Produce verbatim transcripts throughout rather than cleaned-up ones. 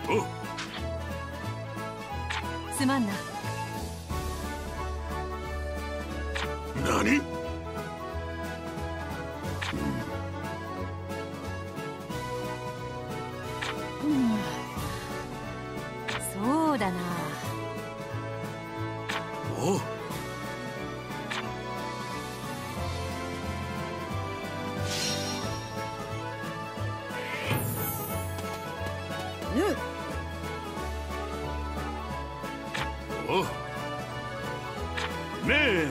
おう。 すまんな。 何？ うん、そうだな。 おう。 うん。 おう。ねえ。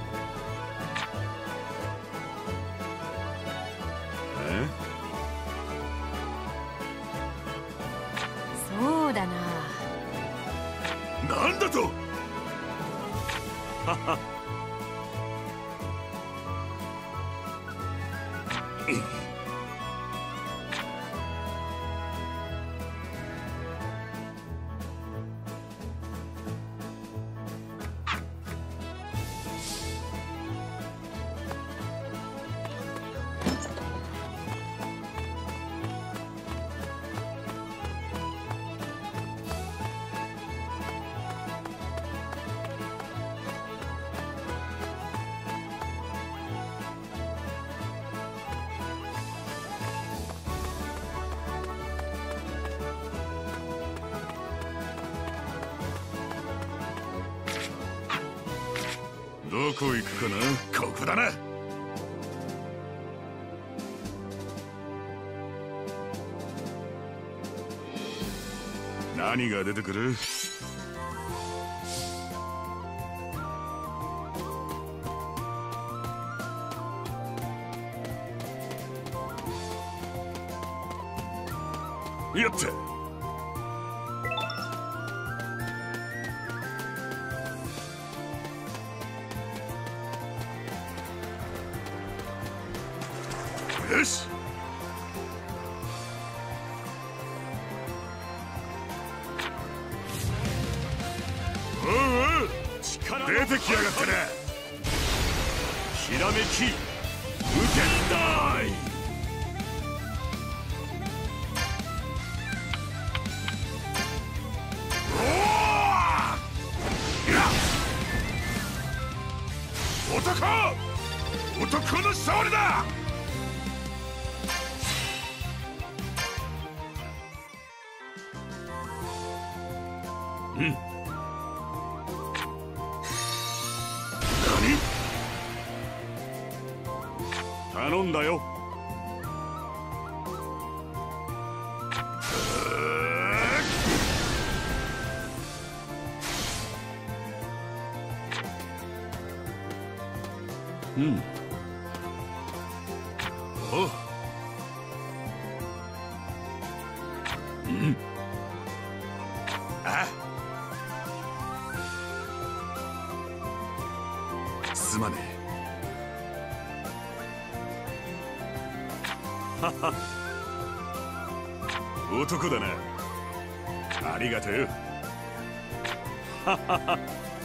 え？ そうだな。 なんだと？はは。どこ行くかな？ここだな。何が出てくる？やった。よし。おうおう、力出てきやがったな。ひらめき無限大。おお、男男の勝利だ。うん。何？頼んだよ。うん。おう。うん。あ。すまねえ。はは。男だな。ありがとう。ははは。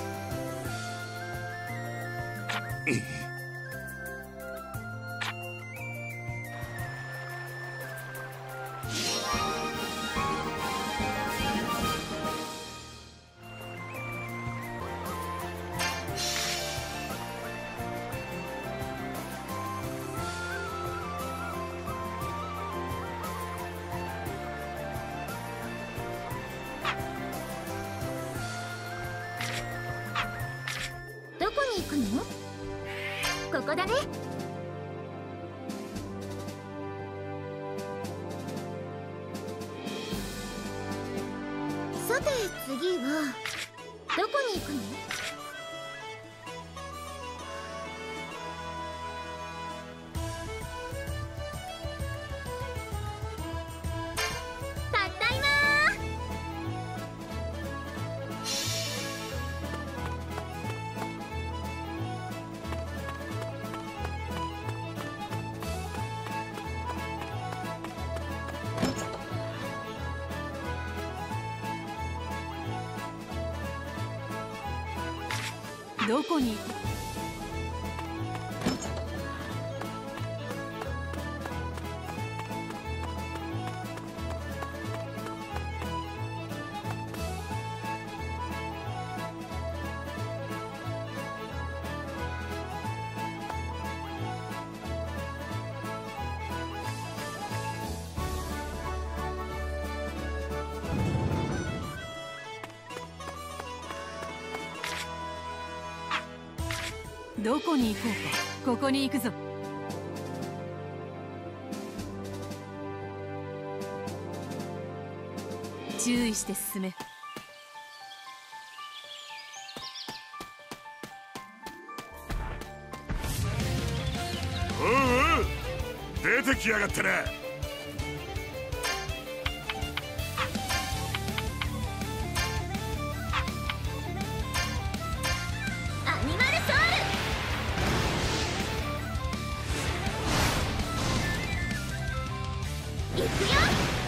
どこに行くの？ここだね。さて次はどこに行くの？たったいまどこに？ どこに行こうか。ここに行くぞ。注意して進め。 おうおう、出てきやがったな。 アニマルソウルいくよ。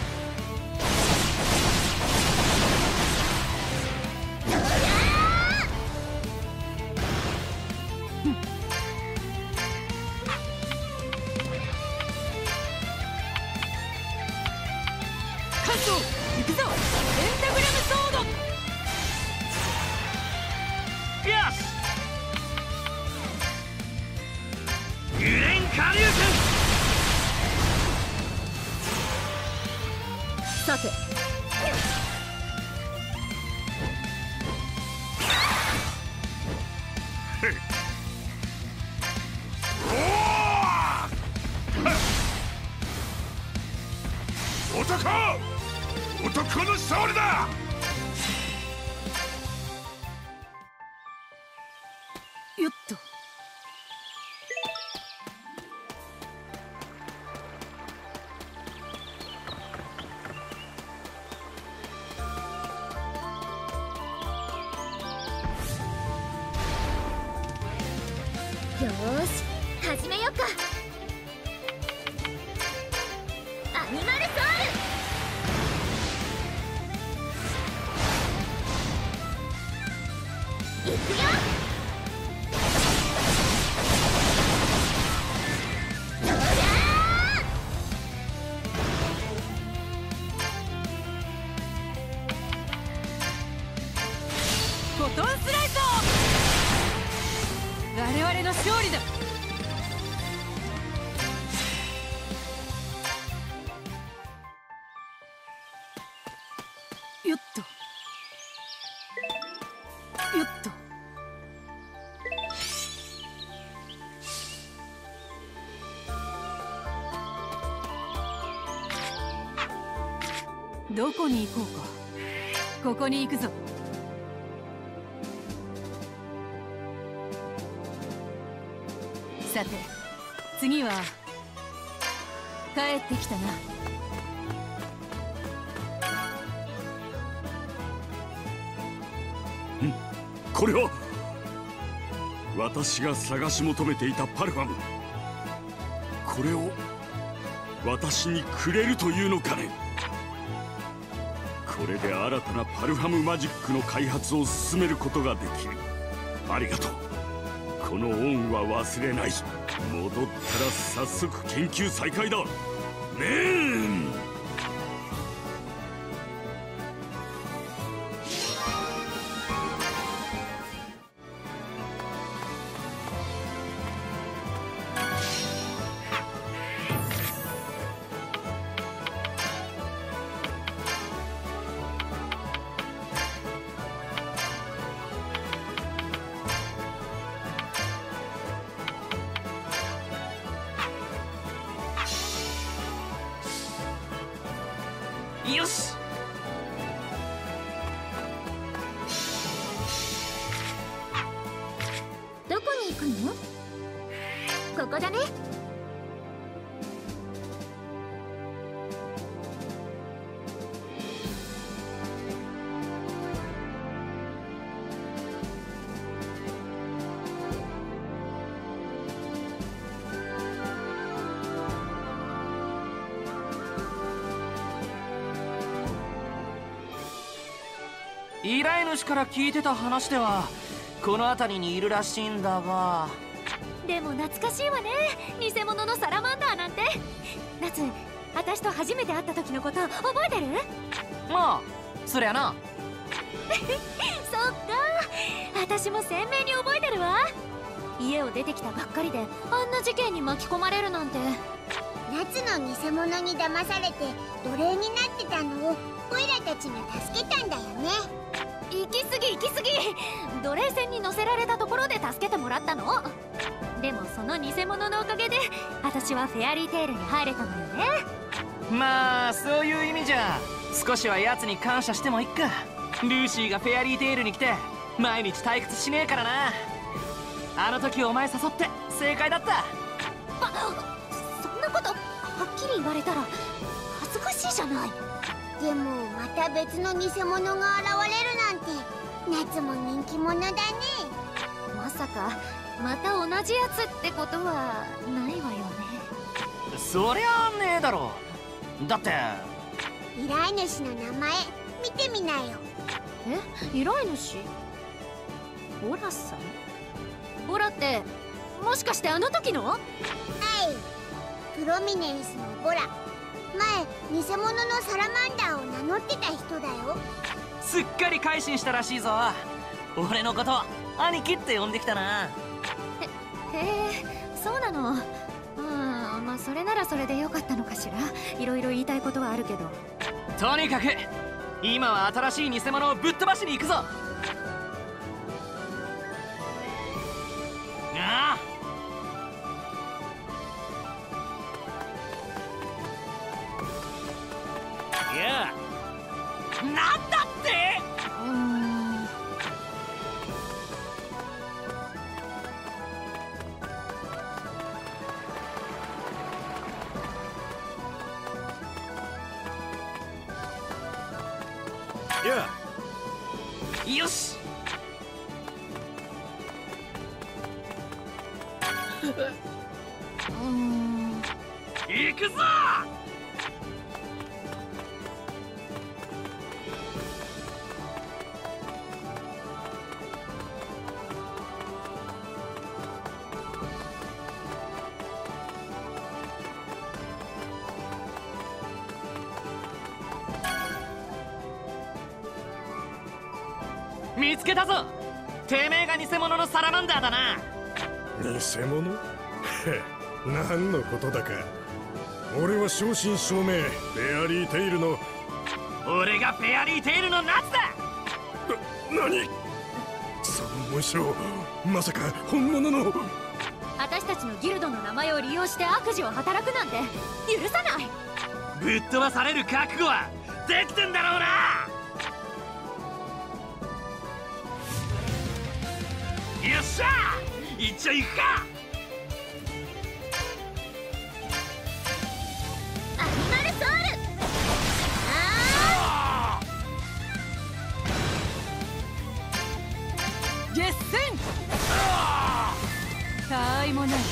行くぞ。ペンタグラムソード。 よし。ユレンカリュウさて男男の勝利だ。 よっと。 よーし始めよっか。アニマルソウルいくよ。そりゃフォトンスライド。我々の勝利だ。よっとよっと。どこに行こうか。ここに行くぞ。さて次は帰ってきたな。 これは私が探し求めていたパルファム。これを私にくれるというのかね。これで新たなパルファムマジックの開発を進めることができる。ありがとう。この恩は忘れない。戻ったら早速研究再開だ。ねえ。 よし。 どこに行くの？ここだね。 依頼主から聞いてた話ではこの辺りにいるらしいんだが。 でも懐かしいわね、偽物のサラマンダーなんて。夏、私と初めて会った時のこと覚えてる？ まあそりゃな。 そっか、私も鮮明に覚えてるわ。家を出てきたばっかりであんな事件に巻き込まれるなんて。 夏の偽物に騙されて奴隷になってたのをオイラたちが助けたんだよね。 行き過ぎ行き過ぎ。奴隷船に乗せられたところで助けてもらったの。でもその偽物のおかげで私はフェアリーテイルに入れたのよね。 まあそういう意味じゃ少しは奴に感謝してもいっか。ルーシーがフェアリーテイルに来て毎日退屈しねえからな。あの時お前誘って正解だった。 あ、そんなことはっきり言われたら恥ずかしいじゃない。 でもまた別の偽物が現れるなんて夏も人気者だね。 まさかまた同じやつってことはないわよね。 そりゃねえだろ。だって依頼主の名前見てみなよ。 え、依頼主？ボラさん？ボラってもしかしてあの時の？ はい、プロミネンスのボラ。前偽物のサラマンダーを名乗ってた人だよ。 すっかり改心したらしいぞ。俺のこと兄貴って呼んできたな。 へへえ、そうなの。うん、まあそれならそれでよかったのかしら。いろいろ言いたいことはあるけど。 とにかく今は新しい偽物をぶっ飛ばしに行くぞ。ああ、いや、なんだって。 うーん。 いや、 よし。 うーん。 行くぞ。見つけたぞ。てめえが偽物のサラマンダーだな。 偽物？へ何のことだか。俺は正真正銘フェアリーテイルの。 俺がフェアリーテイルのナツだ。 な、何？その紋章、まさか本物の。 私たちのギルドの名前を利用して悪事を働くなんて許さない。 ぶっ飛ばされる覚悟はできてんだろうな。よっしゃ、行っちゃいくか。 アニマルソウル。 あ決戦。たわいもない。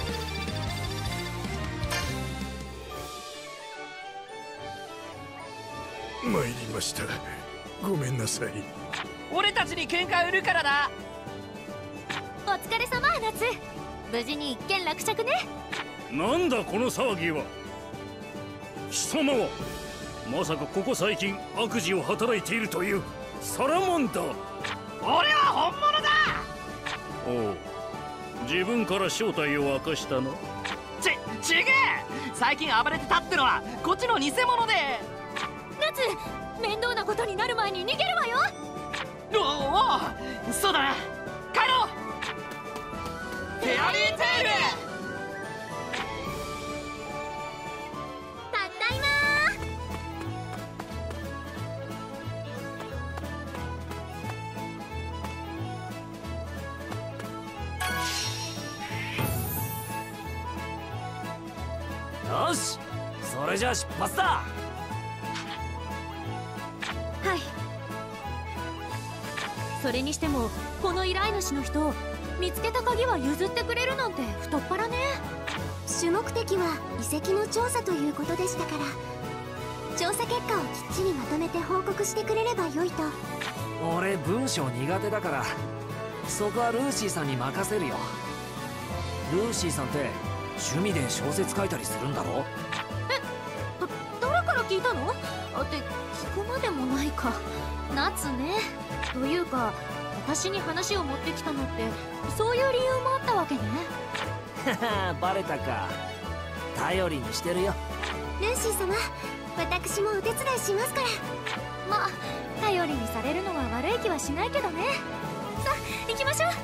参りました。ごめんなさい。 俺たちに喧嘩売るからだ。 お疲れ様、夏。無事に一件落着ね。 なんだこの騒ぎは。貴様はまさかここ最近悪事を働いているというサラマンダー。 俺は本物だ。 おう、自分から正体を明かしたな。 ち、ちげえ。最近暴れてたってのはこっちの偽物で。 夏、面倒なことになる前に逃げるわよ。 おお、おう、そうだな。帰ろう。フェアリーテイル。 ただいまー。よし、それじゃあ出発だ。 はい。それにしてもこの依頼主の人、見つけた鍵は譲ってくれるなんて太っ腹ね。 主目的は遺跡の調査ということでしたから、調査結果をきっちりまとめて報告してくれればよいと。 俺文章苦手だからそこはルーシーさんに任せるよ。ルーシーさんって趣味で小説書いたりするんだろ？ え、だ誰から聞いたの？あって聞くまでもないか。夏ね。というか私に話を持ってきたのってそういう理由もあったわけね。 バレたか。頼りにしてるよ。 ルーシー様、私もお手伝いしますから。 まあ頼りにされるのは悪い気はしないけどね。さあ行きましょう。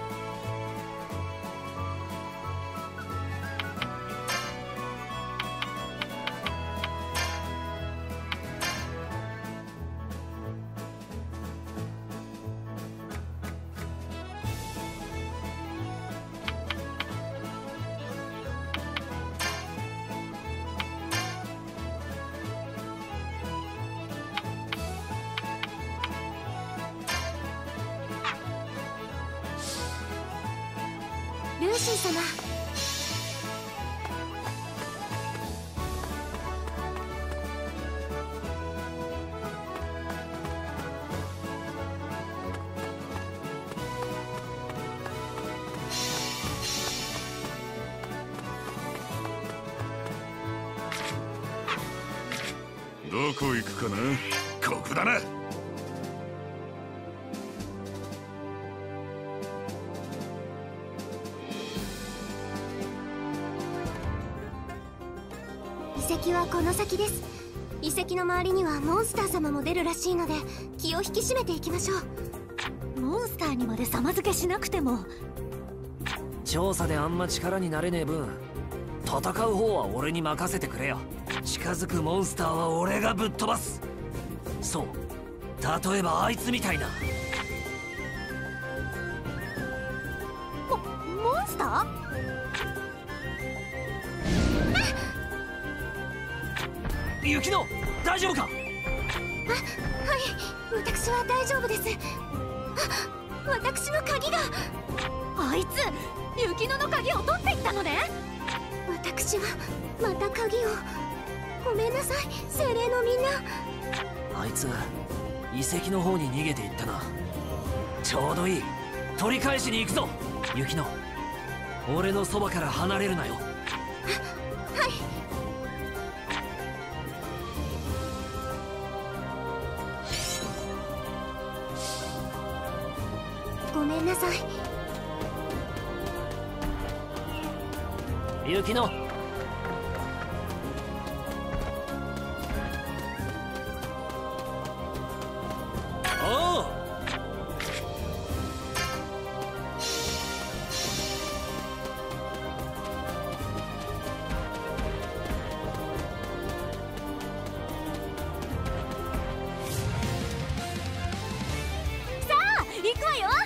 ルーシー様、 どこ行くかな。ここだな。 遺跡はこの先です。遺跡の周りにはモンスター様も出るらしいので気を引き締めていきましょう。 モンスターにまで様付けしなくても。 調査であんま力になれねえ分、戦う方は俺に任せてくれよ。近づくモンスターは俺がぶっ飛ばす。そう、例えばあいつみたいな。 モモンスター？ 雪乃、大丈夫か？ あ、はい、私は大丈夫です。あ、私の鍵が。 あいつ雪乃の鍵を取っていったのね。 私はまた鍵を。ごめんなさい、精霊のみんな。 あいつ遺跡の方に逃げていったな。ちょうどいい、取り返しに行くぞ。雪乃、俺のそばから離れるなよ。 はい。ごめんなさい。 雪乃、おう。 さあ行くわよ。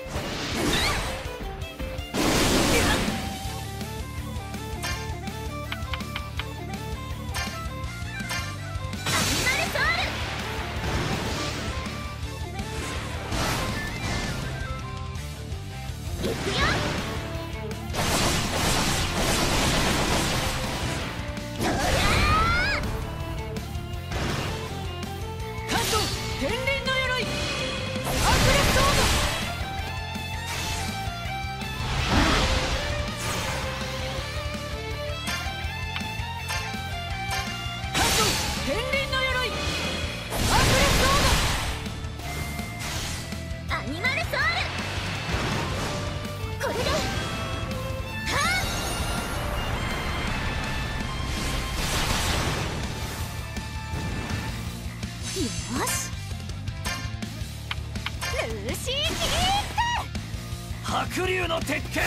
白龍の鉄拳。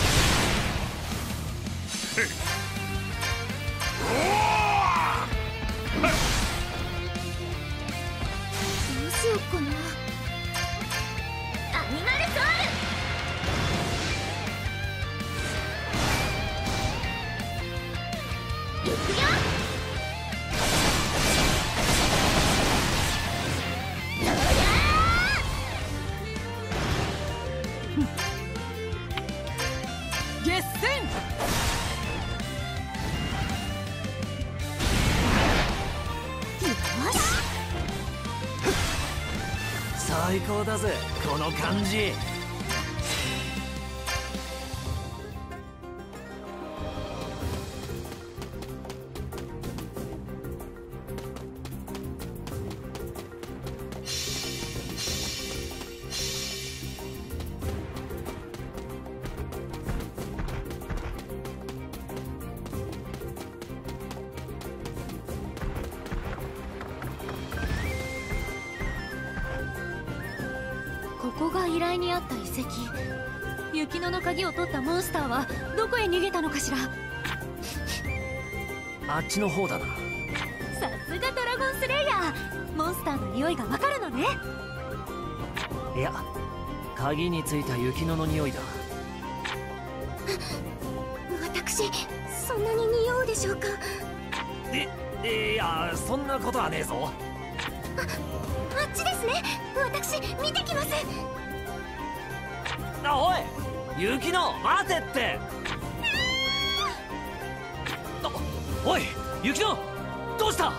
どうしよっかな。 アニマルソウル。いくよ。 最高だぜこの感じ。 が依頼にあった遺跡。雪乃の鍵を取ったモンスターはどこへ逃げたのかしら。 あっちの方だな。 さすがドラゴンスレイヤー、モンスターの匂いがわかるのね。 いや、鍵についた雪乃の匂いだ。 私そんなに匂うでしょうか。 え、いや、そんなことはねえぞ。 あ、あっちですね。私見てきます。 あ、おい雪乃、待てって。おい雪乃、どうした？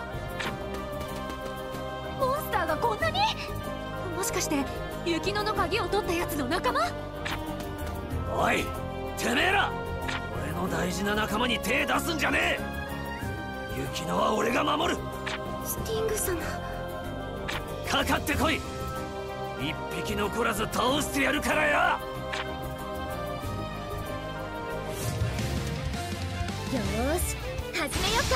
モンスターがこんなに。もしかして雪乃の鍵を取ったやつの仲間？ おいてめえら、俺の大事な仲間に手出すんじゃねえ。雪乃は俺が守る。 スティング様、 かかってこい。一匹残らず倒してやるからよ。 よーし始めよっか。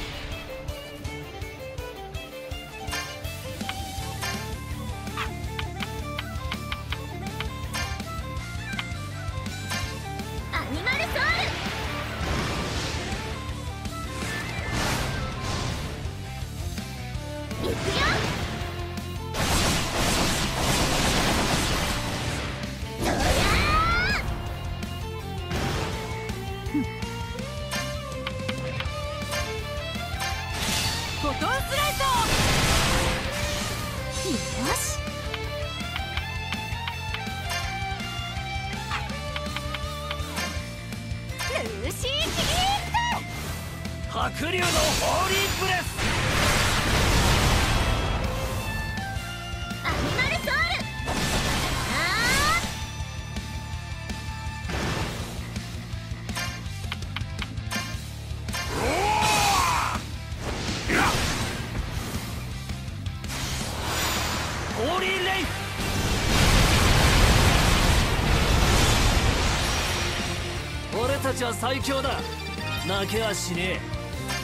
アニマルソウルいくよ。そりゃフォトンスライト。よし、ルーシーキリー白龍のホーリーブレス。 アニマルソウル。あホーリーレイ。俺たちは最強だ。負けはしねえ。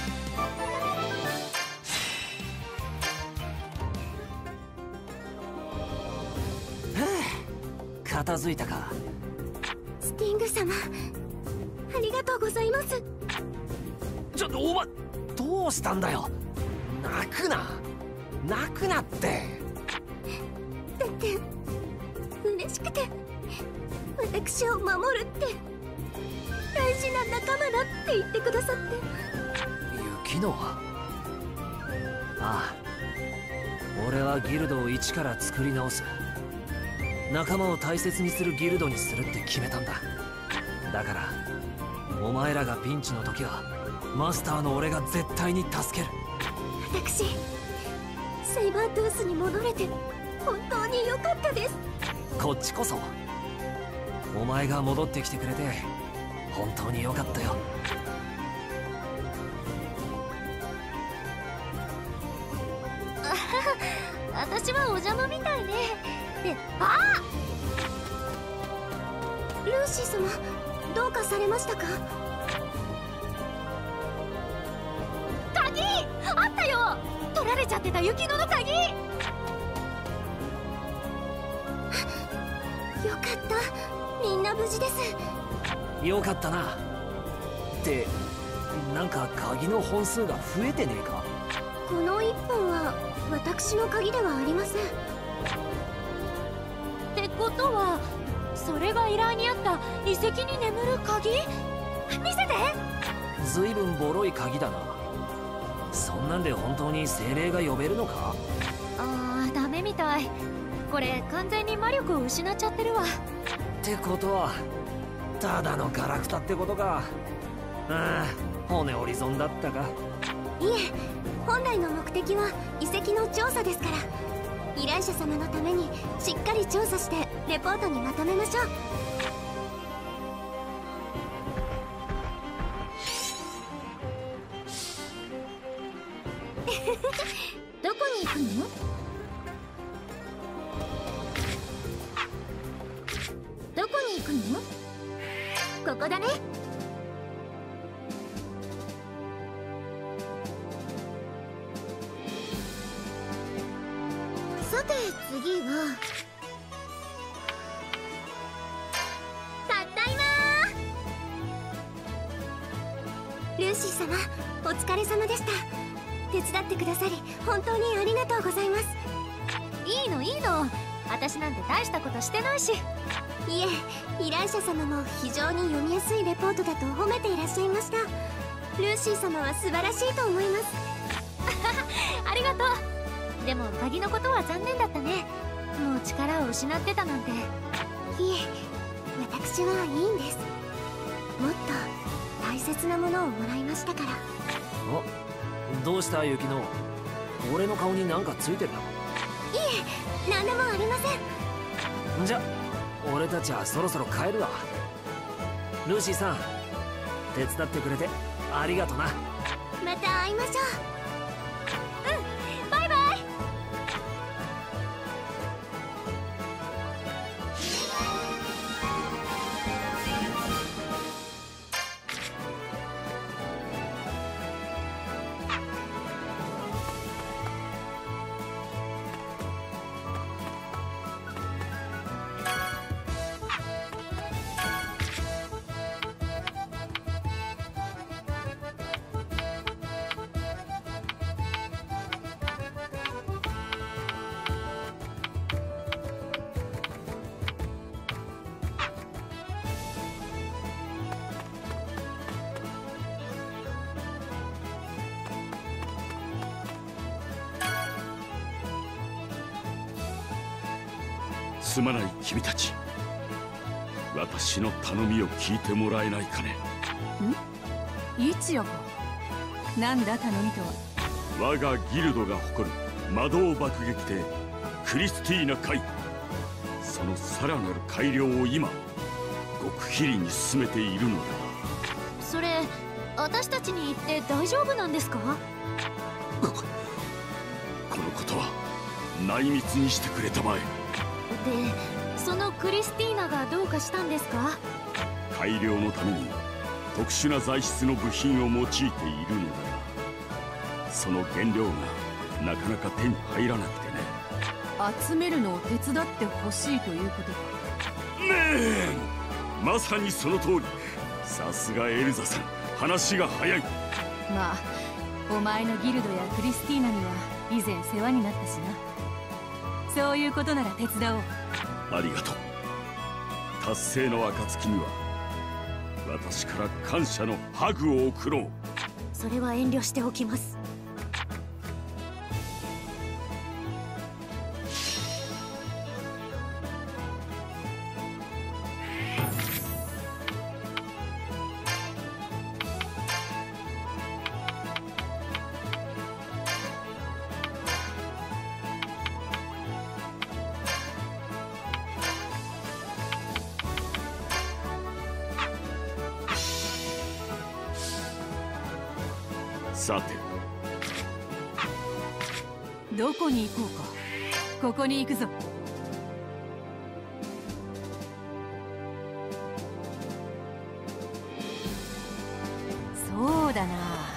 片付いたか。 スティング様、ありがとうございます。 ちょっとお前どうしたんだよ。泣くな泣くなって。 だって嬉しくて、私を守るって大事な仲間だって言ってくださって。 雪乃は、ああ、俺はギルドを一から作り直す。仲間を大切にするギルドにするって決めたんだ。だからお前らがピンチの時はマスターの俺が絶対に助ける。 私セイバートゥースに戻れて本当に良かったです。 こっちこそお前が戻ってきてくれて本当に良かったよ。 私はお邪魔みたいね。で、あルーシー様、どうかされましたか？ 鍵あったよ。取られちゃってた雪乃の鍵。 よかった、みんな無事です。 よかったな。ってなんか鍵の本数が増えてねえか？ この一本は私の鍵ではありません。 ってことはそれが依頼にあった遺跡に眠る鍵？見せて。 ずいぶんボロい鍵だな。そんなんで本当に精霊が呼べるのか？ あー、ダメみたい。これ完全に魔力を失っちゃってるわ。 ってことはただのガラクタってことか。ああ、骨折り損だったか。 いえ、本来の目的は遺跡の調査ですから、依頼者様のためにしっかり調査してレポートにまとめましょう。どこに行くの？どこに行くの？ここだね。さて次はルーシー様、お疲れ様でした。手伝ってくださり本当にありがとうございます。 いいのいいの、私なんて大したことしてないし。 いえ、依頼者様も非常に読みやすいレポートだと褒めていらっしゃいました。ルーシー様は素晴らしいと思います。 ありがとう。でも鍵のことは残念だったね。もう力を失ってたなんて。 いえ、私はいいんです。もっと大切なものをもらいましたから。 お、どうした雪乃。俺の顔になんかついてるの？ いえ、何でもありません。 じゃ俺たちはそろそろ帰るわ。ルーシーさん、手伝ってくれてありがとな。 また会いましょう。 うん、バイバイ。 すまない君たち、私の頼みを聞いてもらえないかね。 ん？一夜か。なんだ頼みとは。 我がギルドが誇る魔導爆撃艇クリスティーナ海、そのさらなる改良を今極秘裏に進めているのだ。 それ私たちに言って大丈夫なんですか？ このことは内密にしてくれたまえ。 で、そのクリスティーナがどうかしたんですか？ 改良のために特殊な材質の部品を用いているのだが、その原料がなかなか手に入らなくてね。 集めるのを手伝ってほしいということか。 ねえ、まさにその通り。さすがエルザさん、話が早い。 まあお前のギルドやクリスティーナには以前世話になったしな。そういうことなら手伝おう。 ありがとう。達成の暁には私から感謝のハグを送ろう。 それは遠慮しておきます。 さて、 どこに行こうか。ここに行くぞ。そうだな。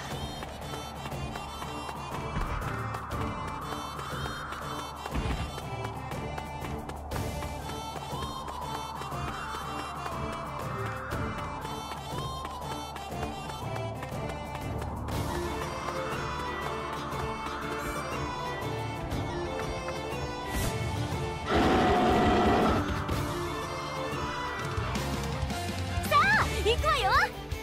行くわよ。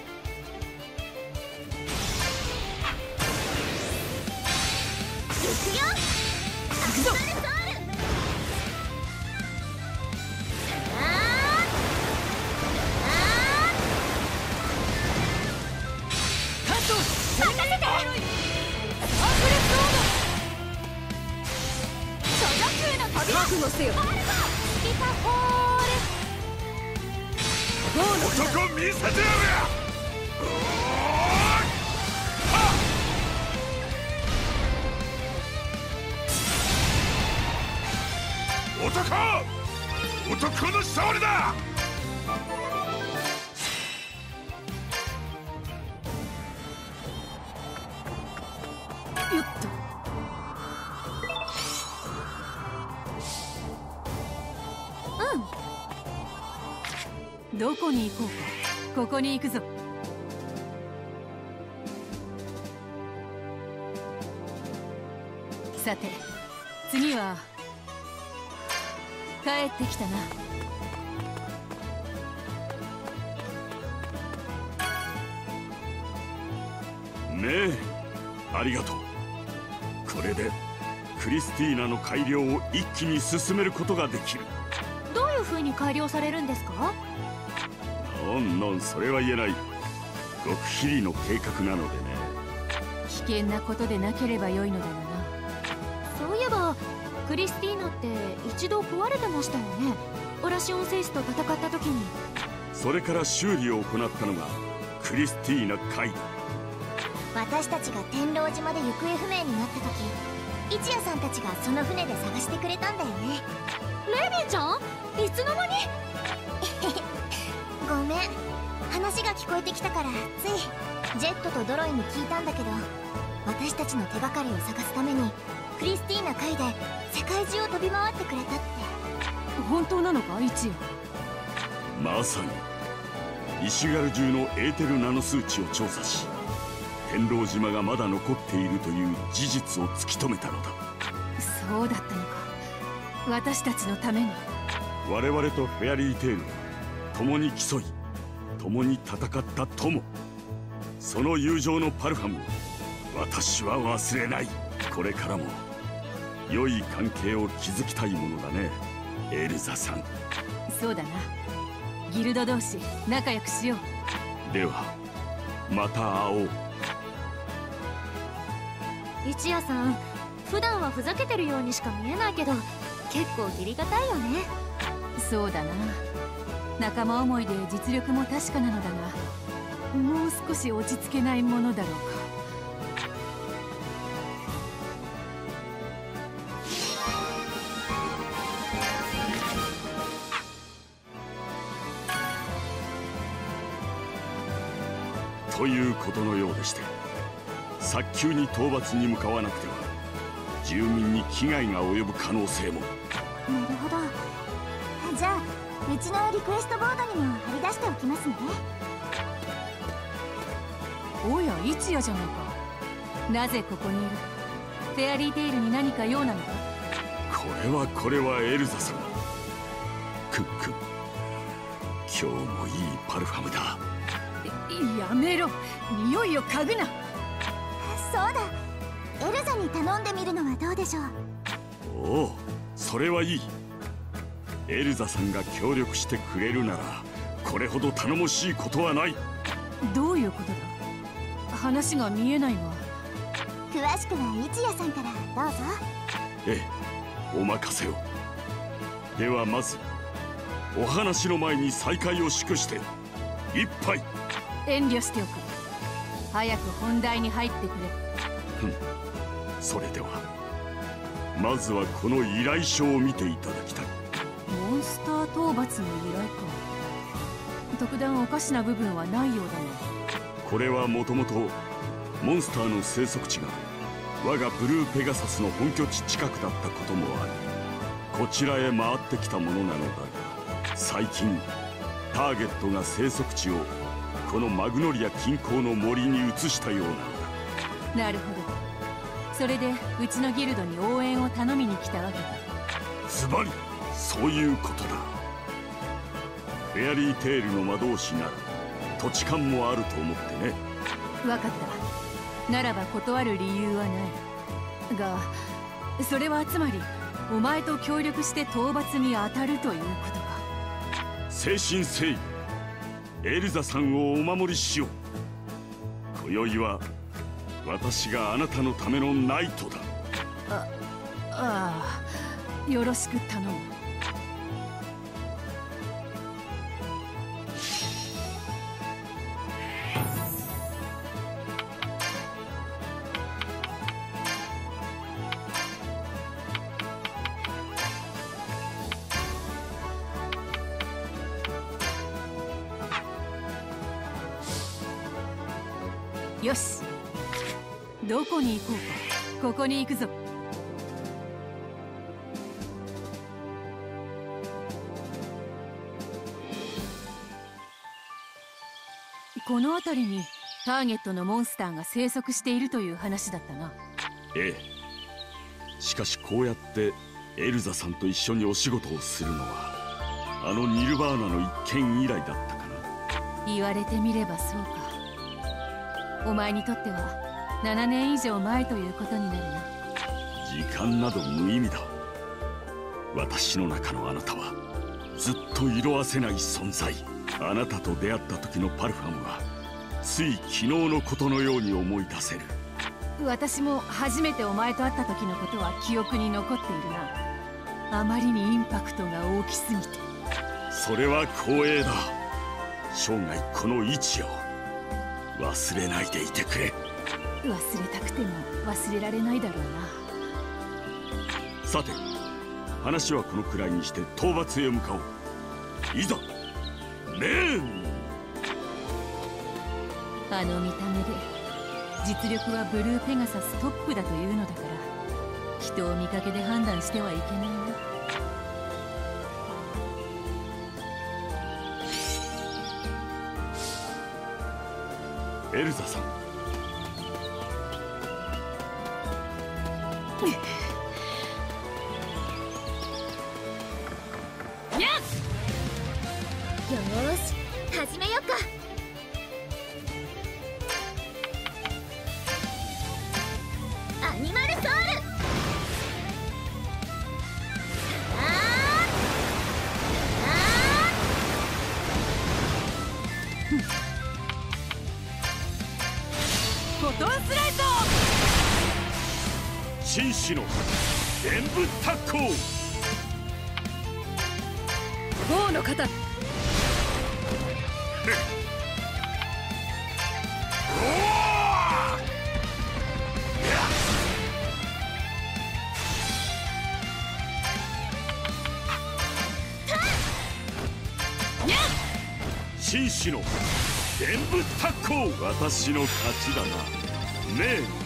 行くよ。行くぞ。 覚悟せよ。 男見せてやる。男男の勝利だ。 よっと。うん。どこに行こうか。ここに行くぞ。 さて次は帰ってきたな。 ねえ、ありがとう。これでクリスティーナの改良を一気に進めることができる。 どういう風に改良されるんですか？ なんなん、それは言えない。極秘裏の計画なのでね。 危険なことでなければよいのだがな。 そういえばクリスティーナって一度壊れてましたよね。オラシオンセイスと戦った時に。 それから修理を行ったのがクリスティーナカイド。 私たちが天狼島で行方不明になった時、一夜さんたちがその船で探してくれたんだよね。 レビーちゃん、いつの間に？ ごめん、話が聞こえてきたからつい。ジェットとドロイに聞いたんだけど、私たちの手がかりを探すためにクリスティーナ海で世界中を飛び回ってくれたって。 本当なのか、一夜？ まさにイシュガル中のエーテルナノ数値を調査し、天狼島がまだ残っているという事実を突き止めたのだ。 そうだったのか。私たちのために。 我々とフェアリーテールは共に競い共に戦った友。その友情のパルファムを私は忘れない。これからも良い関係を築きたいものだね、エルザさん。 そうだな。ギルド同士仲良くしよう。ではまた会おう。 一夜さん、普段はふざけてるようにしか見えないけど結構義理がたいよね。 そうだな。仲間思いで実力も確かなのだが、もう少し落ち着けないものだろうか。 ということのようでして、早急に討伐に向かわなくては住民に危害が及ぶ可能性も。 なるほど。じゃあうちのリクエストボードにも貼り出しておきますね。 おや、一夜じゃないか。なぜここにいる？フェアリーテイルに何か用なのか？ これはこれはエルザさん。クック、今日もいいパルファムだ。 やめろ、匂いを嗅ぐな。 そうだ、エルザに頼んでみるのはどうでしょう。 おお、それはいい。エルザさんが協力してくれるならこれほど頼もしいことはない。 どういうことだ？話が見えないわ。 詳しくは一夜さんからどうぞ。 ええ、お任せを。ではまずお話の前に再会を祝して一杯。 遠慮しておく。早く本題に入ってくれ。 ふん、それではまずはこの依頼書を見ていただきたい。 モンスター討伐の依頼か。特段おかしな部分はないようだな。 これはもともとモンスターの生息地が我がブルーペガサスの本拠地近くだったこともあり、こちらへ回ってきたものなのだが、最近ターゲットが生息地をこのマグノリア近郊の森に移したようなのだ。 なるほど。それでうちのギルドに応援を頼みに来たわけか。 ズバリそういうことだ。フェアリーテールの魔導士なら土地勘もあると思ってね。 分かった。ならば断る理由はないが、それはつまりお前と協力して討伐に当たるということか。 誠心誠意エルザさんをお守りしよう。今宵は私があなたのためのナイトだ。 あ、ああ、よろしく頼む。よし、どこに行こうか。ここに行くぞ。この辺りにターゲットのモンスターが生息しているという話だったな。 ええ、 しかしこうやってエルザさんと一緒にお仕事をするのはあのニルバーナの一件以来だったかな。 言われてみればそうか。お前にとってはななねん以上前ということになるな。 時間など無意味だ。私の中のあなたはずっと色あせない存在。あなたと出会った時のパルファムはつい昨日のことのように思い出せる。 私も初めてお前と会った時のことは記憶に残っているな。あまりにインパクトが大きすぎて。 それは光栄だ。生涯この位置を忘れないでいてくれ。 忘れたくても忘れられないだろうな。 さて話はこのくらいにして討伐へ向かおう。いざレーン。 あの見た目で実力はブルーペガサストップだというのだから人を見かけで判断してはいけないな。 エルザさん、 よーし始めよっか。アニマルソウル。あーあフォトンスライト。 紳士の演武タッコー。 王の方。 紳士の演武タッコー。私の勝ちだな。ねえ。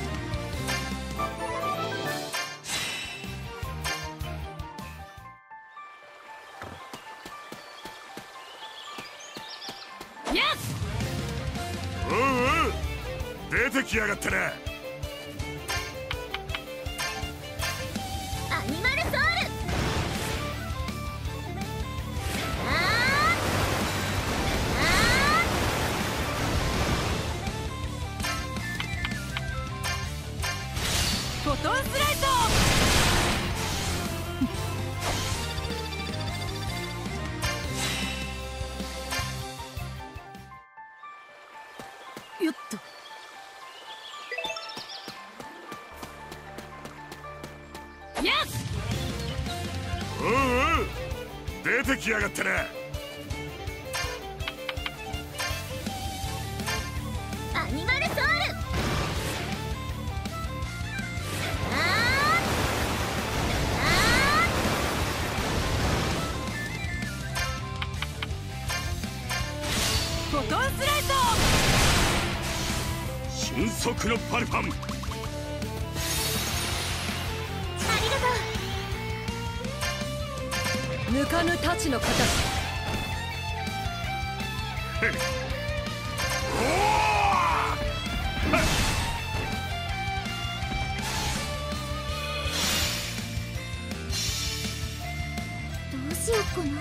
おうおう、出てきやがったな。 アニマルソウル。あーあーフォトンスライト。よっと。やっ。 おうおう、出てきやがったな。 アニマルソウル。あーあーフォトンスライト。 俊足のパルファム。 ありがとう。 抜かぬ太刀の形。 へっおーはっ。 どうしよっかな。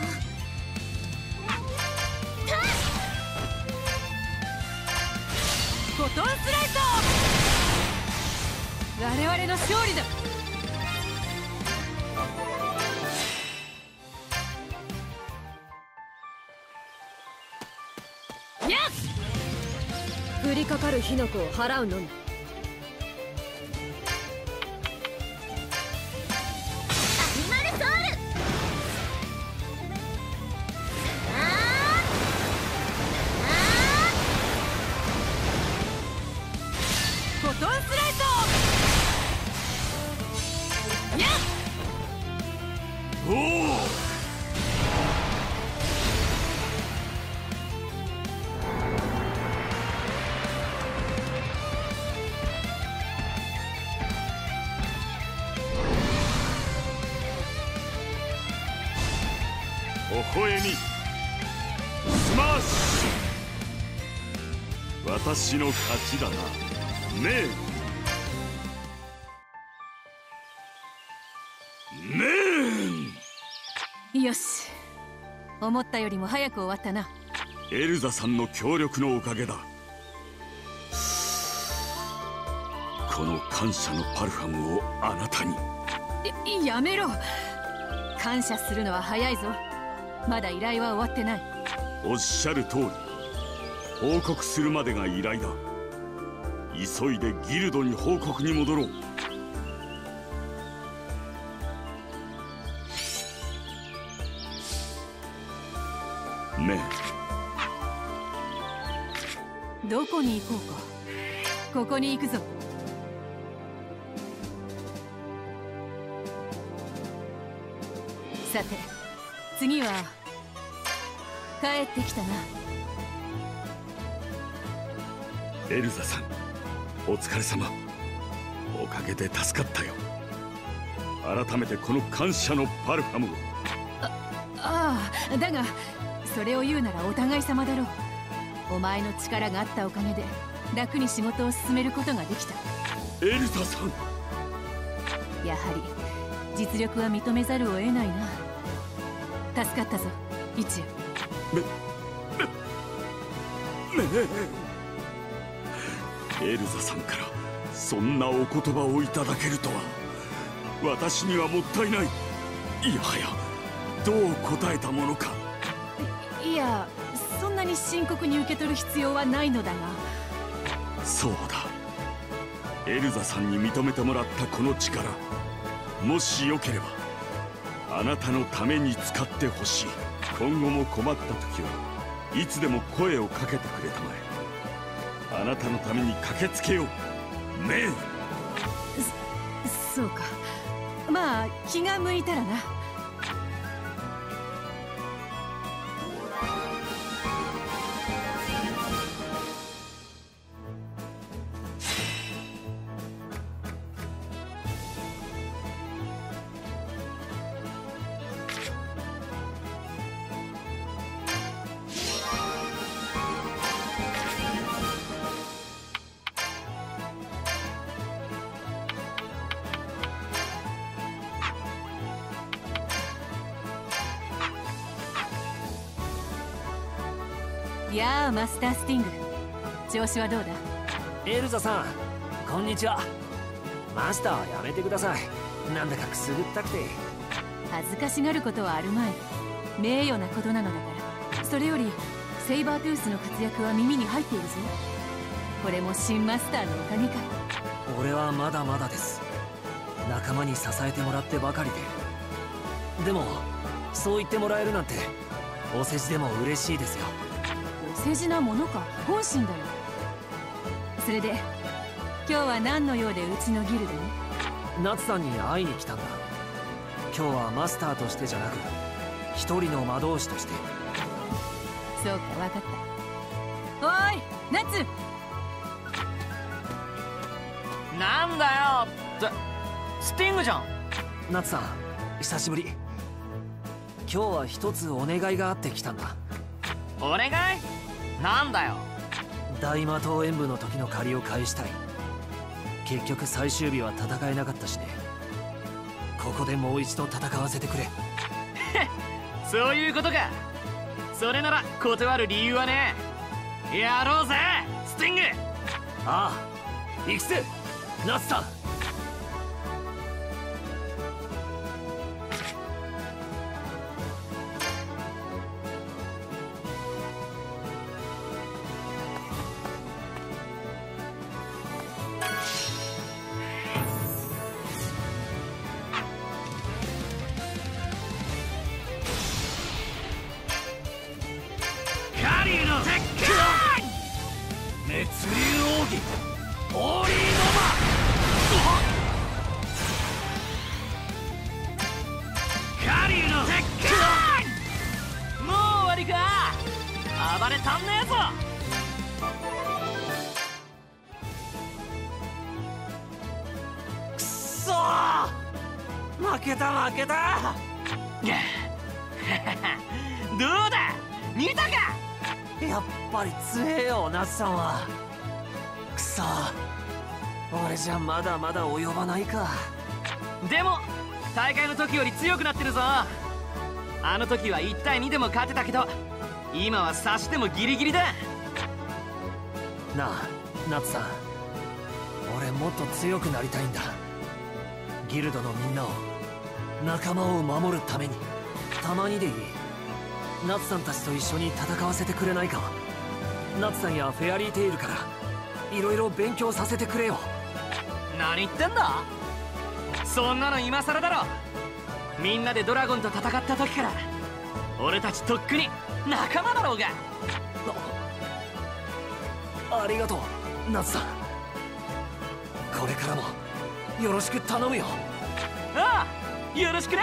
フォトンスライト。我々の勝利だ。やっ。降りかかる火の粉を払うのみ。 アニマルソウル。あーあフォトンスライト。やっ。 おお。微笑みスマッシュ。私の勝ちだな。ねえ。 よし、思ったよりも早く終わったな。 エルザさんの協力のおかげだ。この感謝のパルファムをあなたに。 やめろ。感謝するのは早いぞ。まだ依頼は終わってない。 おっしゃる通り、報告するまでが依頼だ。急いでギルドに報告に戻ろう。ねえ、どこに行こうか。ここに行くぞ。さて、次は帰ってきたな。 エルザさん、お疲れ様。おかげで助かったよ。改めてこの感謝のパルファムを。 ああ、だがそれを言うならお互い様だろう。お前の力があったおかげで楽に仕事を進めることができた。 エルザさん、 やはり実力は認めざるを得ないな。助かったぞ、一夜。 め、め、めエルザさんからそんなお言葉をいただけるとは。私にはもったいない。いやはやどう答えたものか。 いや、そんなに深刻に受け取る必要はないのだが。 そうだ、エルザさんに認めてもらったこの力、もしよければあなたのために使ってほしい。今後も困った時はいつでも声をかけてくれたまえ。あなたのために駆けつけよう。ねえ。 そ、そうか。まあ気が向いたらな。やあ、マスタースティング、調子はどうだ？ エルザさん、こんにちは。マスターはやめてください。なんだかくすぐったくて。 恥ずかしがることはあるまい。名誉なことなのだから。それよりセイバートゥースの活躍は耳に入っているぞ。これも新マスターのおかげか。 俺はまだまだです。仲間に支えてもらってばかりで。でもそう言ってもらえるなんてお世辞でも嬉しいですよ。 お世辞なものか、本心だよ。それで今日は何の用でうちのギルドに？ ナツさんに会いに来たんだ。今日はマスターとしてじゃなく一人の魔導士として。 そうか、分かった。おーい、ナツ！ なんだよってスティングじゃん。 ナツさん、久しぶり。今日は一つお願いがあって来たんだ。 お願い？なんだよ。 大魔党演武の時の借りを返したい。結局最終日は戦えなかったしね。ここでもう一度戦わせてくれ。 そういうことか。それなら断る理由はねえ。やろうぜスティング。 ああ、行くぜナツさん。 暴れたんねえぞ。 くそー、負けた負けた。 どうだ、見たか。 やっぱり強えよナツさんは。くそー、俺じゃまだまだ及ばないか。 でも大会の時より強くなってるぞ。 あの時はいちたいにでも勝てたけど、今は差してもギリギリだ。 なあナツさん、俺もっと強くなりたいんだ。ギルドのみんなを、仲間を守るために。たまにでいい。ナツさんたちと一緒に戦わせてくれないか。ナツさんやフェアリーテイルからいろいろ勉強させてくれよ。 何言ってんだ。そんなの今更だろ。みんなでドラゴンと戦った時から俺たちとっくに仲間だろうが。 あ、ありがとうナツさん。これからもよろしく頼むよ。 ああ、よろしくな。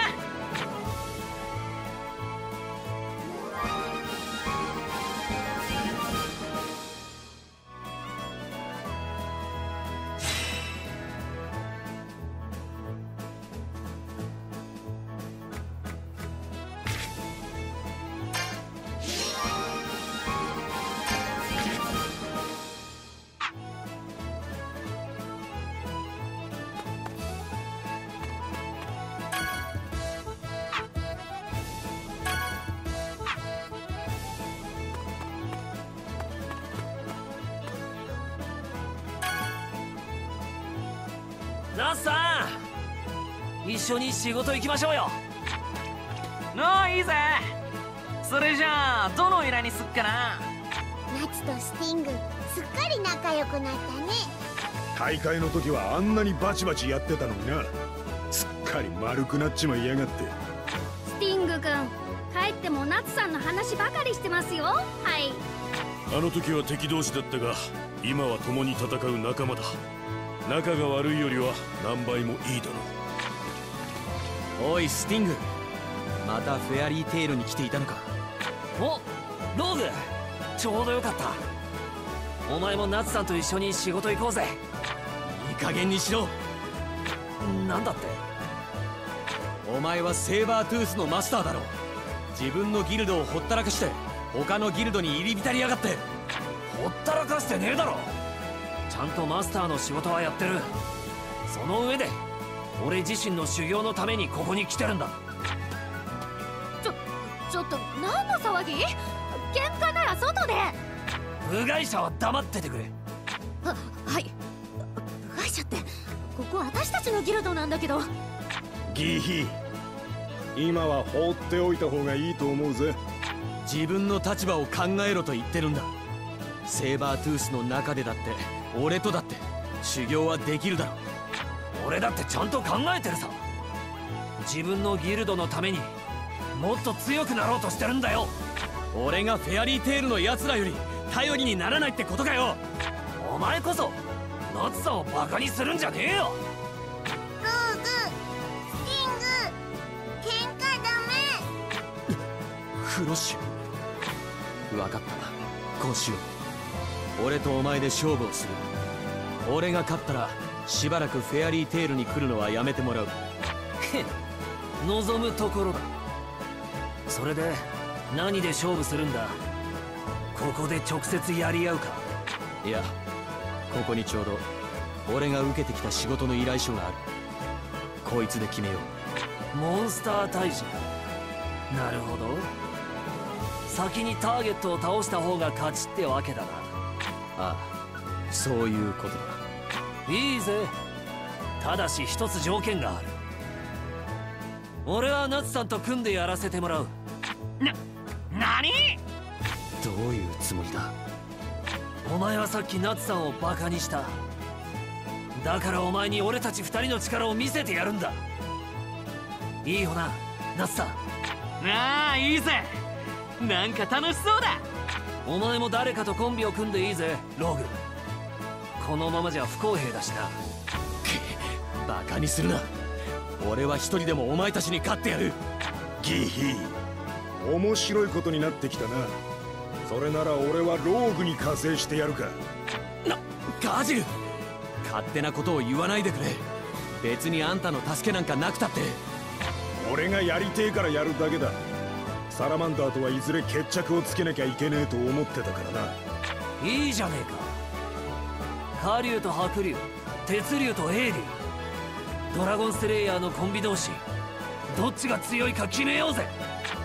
ナツさん、一緒に仕事行きましょうよ。 のいいぜ。それじゃあどの依頼にすっかな。 ナツとスティングすっかり仲良くなったね。 大会の時はあんなにバチバチやってたのにな。すっかり丸くなっちまいやがって。 スティング君、帰ってもナツさんの話ばかりしてますよ。はい。 あの時は敵同士だったが、今は共に戦う仲間だ。仲が悪いよりは何倍もいいだろう。 おいスティング、またフェアリーテイルに来ていたのか。 お、ローグ、ちょうどよかった。お前もナツさんと一緒に仕事行こうぜ。 いい加減にしろ。 なんだって。 お前はセーバートゥースのマスターだろ。自分のギルドをほったらかして他のギルドに入り浸りやがって。 ほったらかしてねえだろ。ちゃんとマスターの仕事はやってる。その上で俺自身の修行のためにここに来てるんだ。 ちょちょっと何の騒ぎ。喧嘩なら外で。 部外者は黙っててくれ。 ははい。部外者ってここ私たちのギルドなんだけど。 ギヒ、今は放っておいた方がいいと思うぜ。 自分の立場を考えろと言ってるんだ。セーバートゥースの中でだって俺とだって修行はできるだろ。 俺だってちゃんと考えてるさ。自分のギルドのためにもっと強くなろうとしてるんだよ。 俺がフェアリーテールの奴らより頼りにならないってことかよ。 お前こそナツさんをバカにするんじゃねえよ。 ローグ、スティング、喧嘩ダメ。 フロッシュ、分かった。こうしよう。俺とお前で勝負をする。俺が勝ったらしばらくフェアリーテールに来るのはやめてもらう。 へっ、望むところだ。それで何で勝負するんだ。ここで直接やり合うか。 いや、ここにちょうど俺が受けてきた仕事の依頼書がある。こいつで決めよう。モンスター退治。なるほど。先にターゲットを倒した方が勝ちってわけだな。 ああ、そういうことだ。 いいぜ。ただし一つ条件がある。俺はナツさんと組んでやらせてもらう。 な、何？ どういうつもりだ。 お前はさっきナツさんをバカにした。だからお前に俺たち二人の力を見せてやるんだ。いいよな、ナツさん。 ああ、いいぜ。なんか楽しそうだ。 お前も誰かとコンビを組んでいいぜ、ローグ。このままじゃ不公平だしな。 バカにするな。俺は一人でもお前たちに勝ってやる。 ギヒ、面白いことになってきたな。それなら俺はローグに加勢してやるか。 な、ガジル、勝手なことを言わないでくれ。別にあんたの助けなんかなくたって。 俺がやりてえからやるだけだ。サラマンダーとはいずれ決着をつけなきゃいけねえと思ってたからな。 いいじゃねえか。火竜と白竜、鉄竜と英竜、ドラゴンスレイヤーのコンビ同士、どっちが強いか決めようぜ。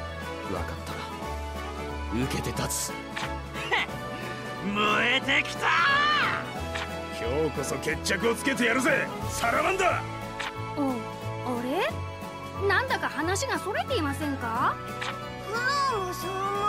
分かった。受けて立つ。 燃えてきた。今日こそ決着をつけてやるぜ、サラマンダ。 お、あれ？なんだか話がそれていませんか？ クローもそう思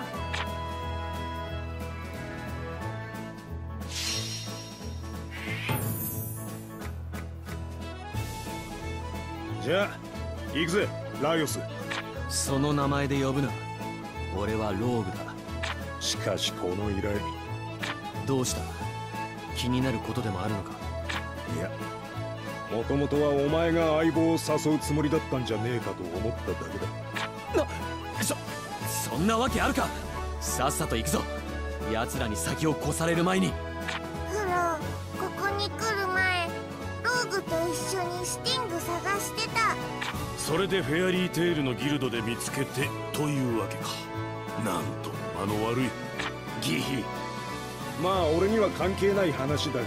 う。じゃあ行くぜライオス。 その名前で呼ぶな。俺はローグだ。 しかしこの依頼、 どうした？気になることでもあるのか？ いや、もともとはお前が相棒を誘うつもりだったんじゃねえかと思っただけだ。 な、そ、そんなわけあるか。さっさと行くぞ。奴らに先を越される前に。 う。クロー、ここに来る前ローグと一緒にスティング探してた。 それでフェアリーテールのギルドで見つけてというわけか。なんとあの悪いギヒ。 まあ俺には関係ない話だがな。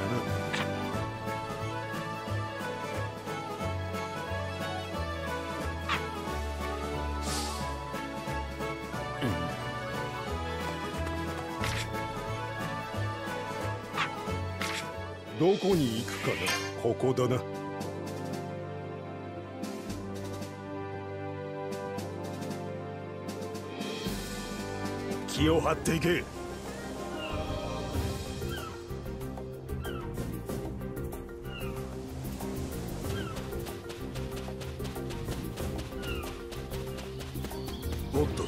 どこに行くかな。ここだな。気を張っていけ。おっと、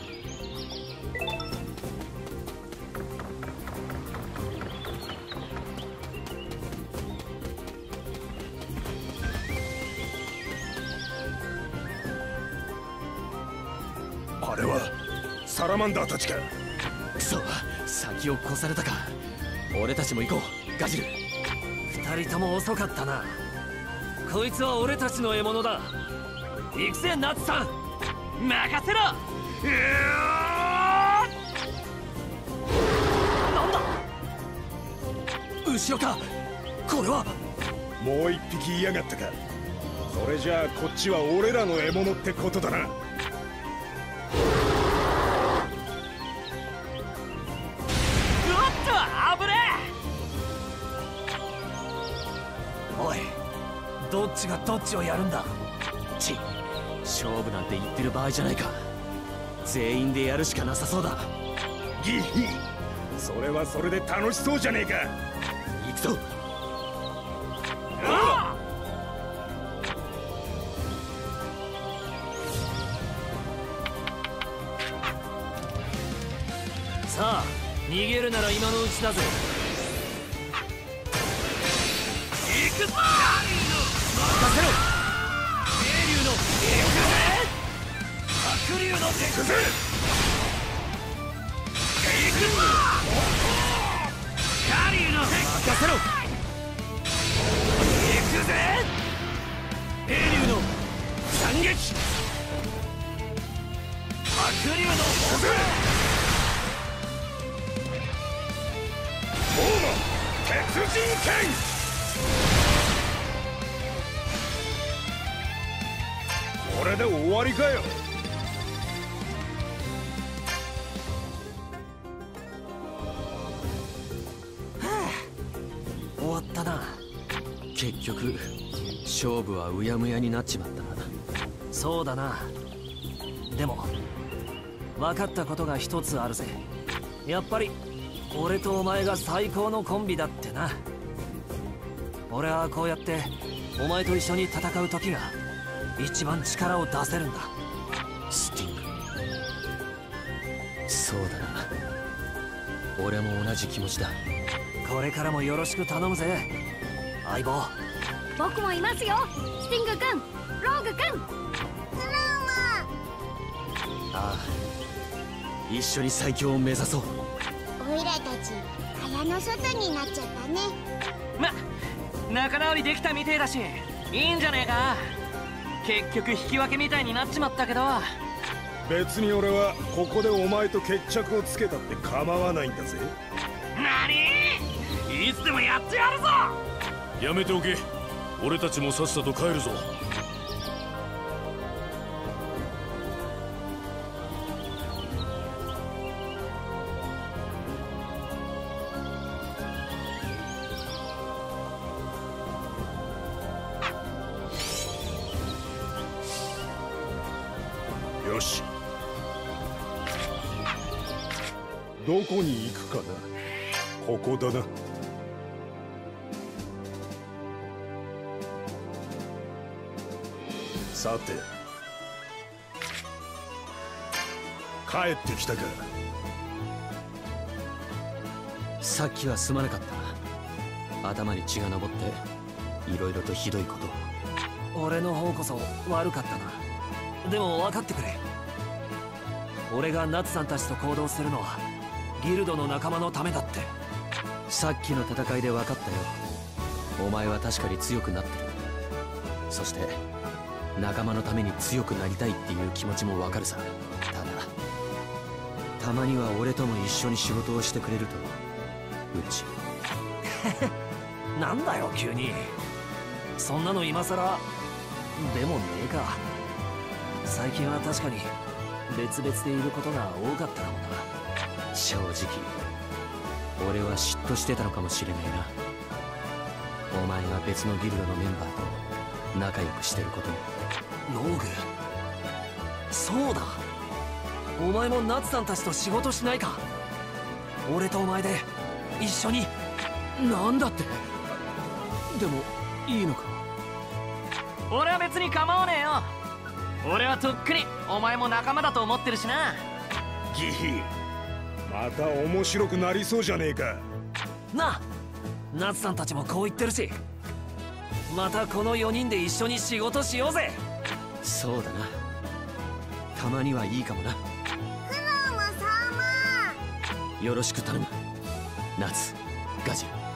あれはサラマンダーたちか。 くそ、先を越されたか。俺たちも行こう、ガジル。 二人とも遅かったな。こいつは俺たちの獲物だ。行くぜナッツさん、 任せろ。うなんだ後ろか。これはもう一匹いやがったか。それじゃあこっちは俺らの獲物ってことだな。 おっと、危ねおい、どっちがどっちをやるんだ。 ち、勝負なんて言ってる場合じゃないか。全員でやるしかなさそうだ。 ギヒ、それはそれで楽しそうじゃねえか。 行くぞ。 さあ逃げるなら今のうちだぜ。 行くぞ。 任せろ。渓流の行くぜ。白龍の行くぜ。 行くぞ。カリュウの任せろ。行くぜ。渓流の斬撃。白龍の行くぜ。 鉄人剣。これで終わりかよ。 終わったな。 結局勝負はうやむやになっちまったな。 そうだな。でも分かったことが一つあるぜ。やっぱり俺とお前が最高のコンビだってな。俺はこうやってお前と一緒に戦う時が一番力を出せるんだ。 スティング、そうだな。俺も同じ気持ちだ。 これからもよろしく頼むぜ相棒。 僕もいますよ、スティング君、ローグ君。 クローも。 ああ、一緒に最強を目指そう。 おいらたち蚊帳の外になっちゃったね。 ま、仲直りできたみてえだしいいんじゃねえか。結局引き分けみたいになっちまったけど。 別に俺はここでお前と決着をつけたって構わないんだぜ。 なに？いつでもやってやるぞ。 やめておけ。俺たちもさっさと帰るぞ。 どこに行くかな。ここだな。さて、帰ってきたか。 さっきはすまなかった。頭に血が上っていろいろとひどいことを。 俺の方こそ悪かったな。でも分かってくれ。俺がナツさんたちと行動するのはギルドの仲間のためだって。 さっきの戦いで分かったよ。お前は確かに強くなってる。そして仲間のために強くなりたいっていう気持ちも分かるさ。ただたまには俺とも一緒に仕事をしてくれると嬉しい。 なんだよ急に。そんなの今さらでもねえか。最近は確かに別々でいることが多かったかもな。 正直俺は嫉妬してたのかもしれないな。お前が別のギルドのメンバーと仲良くしてることも。 ローグ、そうだ。お前もナツさんたちと仕事しないか。俺とお前で一緒に。 なんだって。でもいいのか。 俺は別に構わねえよ。俺はとっくにお前も仲間だと思ってるしな。 ギヒ、また面白くなりそうじゃねえか。 なあ、ナツさんたちもこう言ってるし、またこのよにんで一緒に仕事しようぜ。 そうだな、たまにはいいかもな。 クロム様、 よろしく頼む、ナツ、ガジル。